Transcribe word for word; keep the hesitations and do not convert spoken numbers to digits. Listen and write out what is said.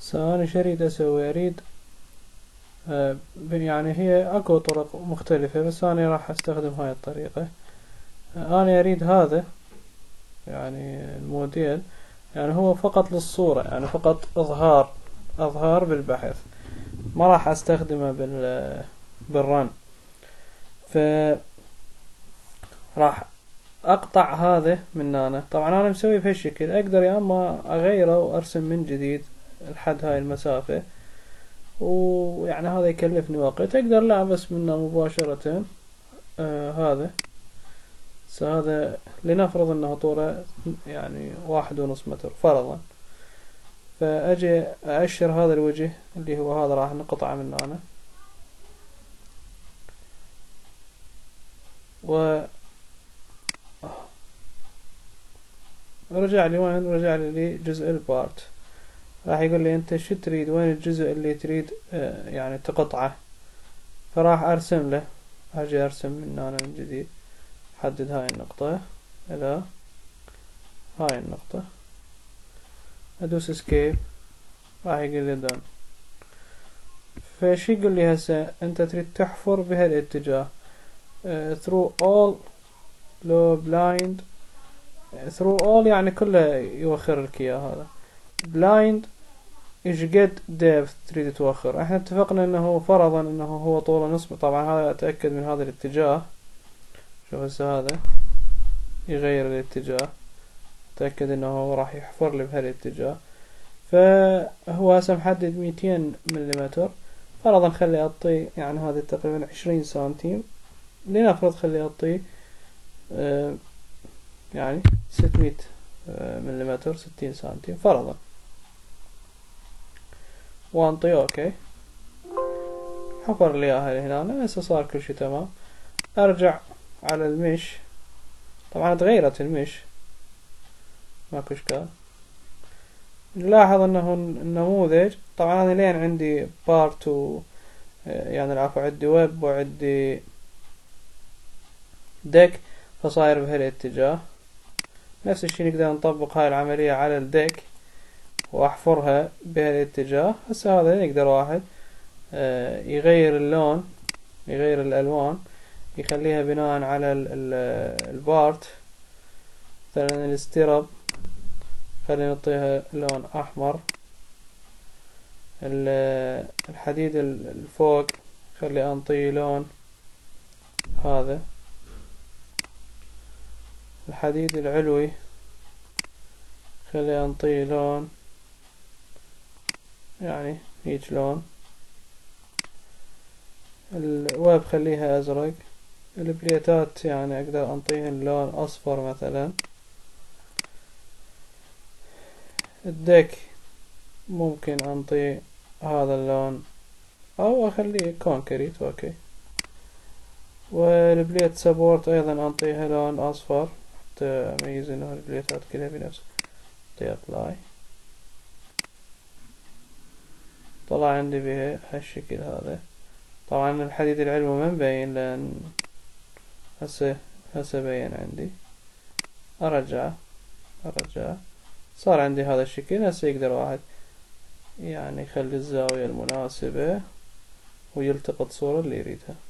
هسه أنا شو أريد أسوي؟ أريد آه يعني هي أكو طرق مختلفة بس أنا راح أستخدم هاي الطريقة. آه أنا أريد هذا يعني الموديل، يعني هو فقط للصورة، يعني فقط إظهار إظهار بالبحث، ما راح أستخدمه بال بالرن. ف راح أقطع هذا من هنا. طبعا أنا مسوي بهالشكل، أقدر يا أما أغيره وأرسم من جديد لحد هاي المسافة، ويعني هذا يكلفني وقت. أقدر لا بس منه مباشرة. آه هذا هذا لنفرض أنه طوله يعني واحد ونص متر فرضا، فأجي أأشر هذا الوجه اللي هو هذا راح نقطعه من هنا، و رجع لي وين؟ رجع لي جزء البارت. راح يقول لي انت شو تريد، وين الجزء اللي تريد آه يعني تقطعه، فراح ارسم له. اجي ارسم من هنا من جديد، حدد هاي النقطة الى هاي النقطة، ادوس اسكيب، راح يقول لي دون. فشي يقول لي هسه انت تريد تحفر بهالاتجاه uh, through all لو blind through all يعني كله يوخر لك اياه. هذا blind ايش قد depth تريد توخر. احنا اتفقنا انه فرضا انه هو طوله نص، طبعا هذا اتأكد من هذا الاتجاه. شوف هسه هذا يغير الاتجاه، اتأكد انه هو راح يحفر لي بهالاتجاه. فهو هسه محدد ميتين مليمتر، فرضا خلي اعطيه يعني هذا تقريبا عشرين سنتيم، لنفرض خلي اعطيه آه يعني ستمية مليمتر، ستين سنتيم فرضا، وانطي اوكي. حفر لي اياها هنا. هسه صار كل شي تمام. ارجع على المش، طبعا تغيرت المش ماكو اشكال. نلاحظ انه النموذج طبعا انا لين عندي بارت و يعني العفو عندي ويب وعندي ديك، فصاير بهالاتجاه. نفس الشي نقدر نطبق هاي العملية على الديك واحفرها بهالاتجاه. هسه هذا نقدر واحد يغير اللون، يغير الالوان، يخليها بناء على البارت. مثلا الاسترب خلينا نعطيها لون احمر، الحديد الفوق خلي انطيه لون هذا، الحديد العلوي خلي انطيه لون يعني هيج لون، الويب خليها ازرق، البليتات يعني اقدر انطيهن لون اصفر مثلا، الديك ممكن انطيه هذا اللون او اخليه كونكريت اوكي. والبليت سبورت ايضا انطيها لون اصفر حتى اميز انه البليتات كلها بنفس. انطي ابلاي، طلع عندي بهالشكل هذا. طبعا الحديد العلوي ما مبين لان هسه هسه بين عندي. ارجع ارجع صار عندي هذا الشكل. هسه يقدر واحد يعني يخلي الزاوية المناسبة ويلتقط صورة اللي يريدها.